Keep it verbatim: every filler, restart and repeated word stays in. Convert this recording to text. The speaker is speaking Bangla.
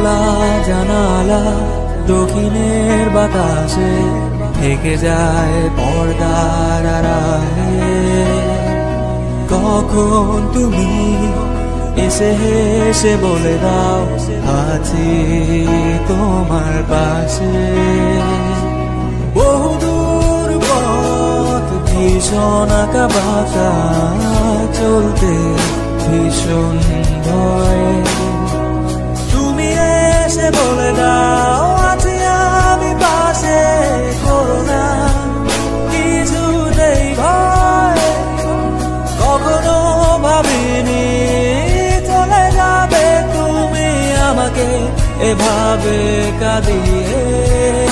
খোলা জানালা দক্ষিণের বাতাসে থেকে যায় পর্দার আড়ালে। কখন তুমি এসে হেসে বলে দাও আছি তোমার পাশে। বহুদূর পথ ভীষণ আঁকা বাঁকা চলতে ভীষণ ভয়। তুমি এসে বলে দাও আছি আমি পাশে, করো না কিছুতেই ভয়। কখনো ভাবিনি চলে যাবে তুমি আমাকে এভাবে কাঁদিয়ে।